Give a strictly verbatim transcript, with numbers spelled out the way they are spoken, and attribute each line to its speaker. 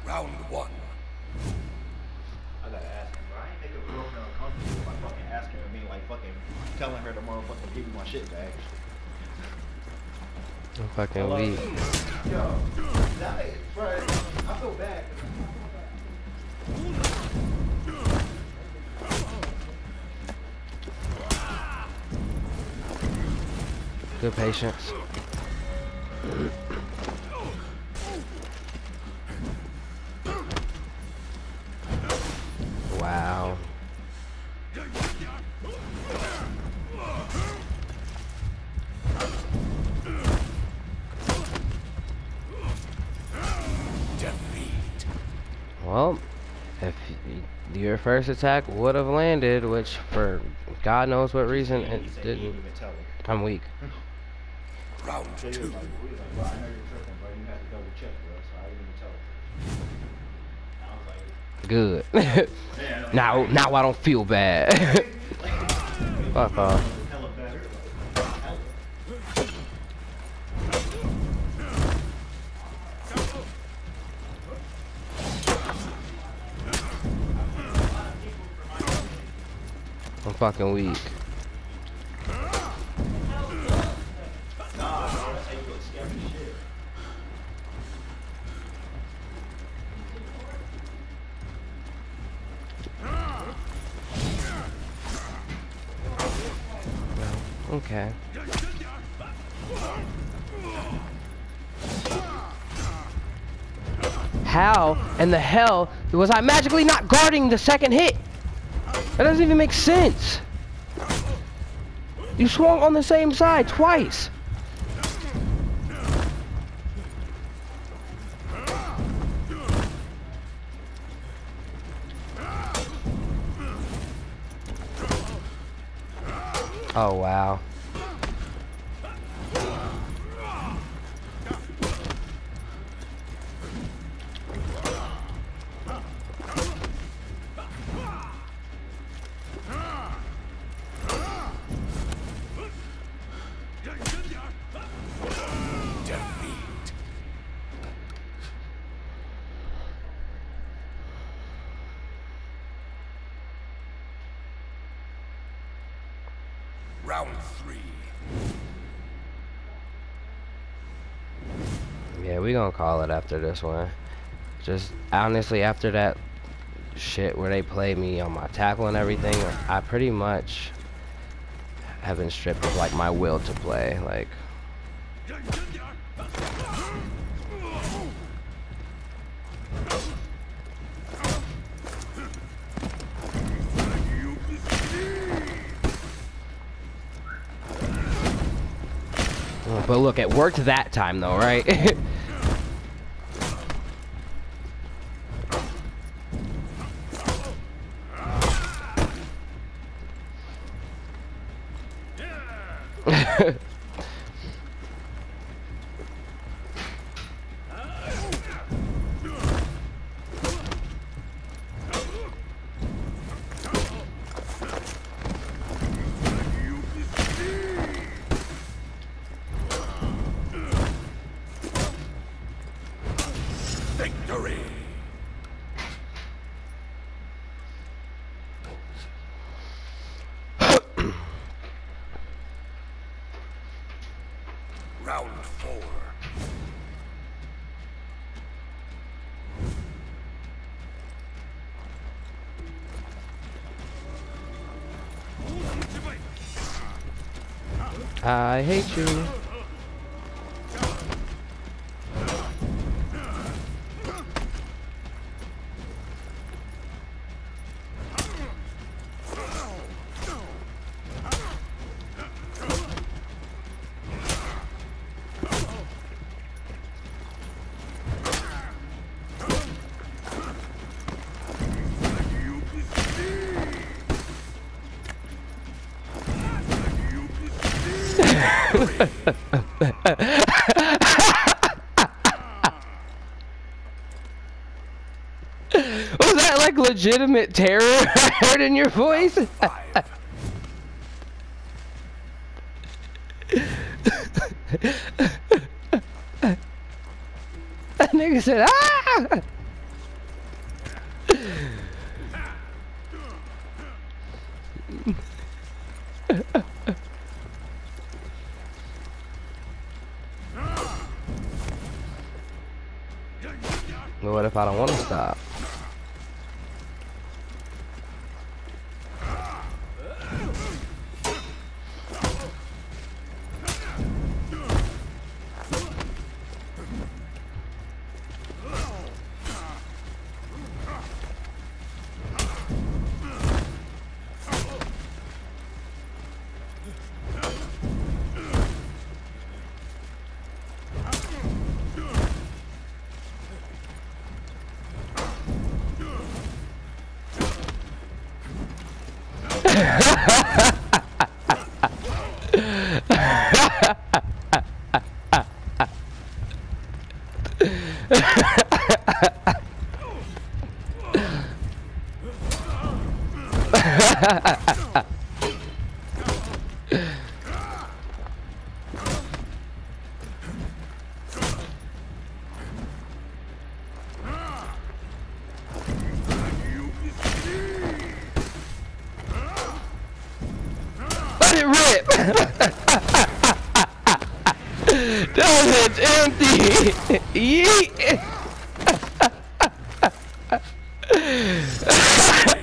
Speaker 1: Round one.
Speaker 2: I gotta ask him, bro. I ain't think of a girlfriend uncomfortable by fucking asking her, being like fucking telling her to motherfucking give me my shit back.
Speaker 3: I'm fucking weak.
Speaker 2: Yo, that is, bro, I feel bad.
Speaker 3: Good patience. Wow.
Speaker 1: Defeat.
Speaker 3: Well, if y your first attack would have landed, which for God knows what reason it didn't. I'm weak.
Speaker 1: Round
Speaker 2: So he
Speaker 1: two.
Speaker 2: was like, he was like, bro, I know you're tripping, bro. You had to double check, bro. So I didn't even tell him. And I was like,
Speaker 3: Good.
Speaker 2: yeah, like,
Speaker 3: now, now I don't feel bad. Fuck off.
Speaker 2: hella better. Like, hella.
Speaker 3: I'm fucking weak.
Speaker 2: Nah, bro, that's how you look scary as shit.
Speaker 3: Okay. How in the hell was I magically not guarding the second hit? That doesn't even make sense. You swung on the same side twice. Oh, wow.
Speaker 1: Defeat. Round three.
Speaker 3: Yeah, we gonna call it after this one. Just honestly, after that shit where they play me on my tackle and everything, I pretty much have been stripped of like my will to play. Like, but look, it worked that time though, right?
Speaker 1: Victory. Round four.
Speaker 3: I hate you. Was that like legitimate terror I heard in your voice?
Speaker 1: Five.
Speaker 3: That nigga said, ah! But what if I don't want to stop? Let it rip! That bitch empty! Yeet!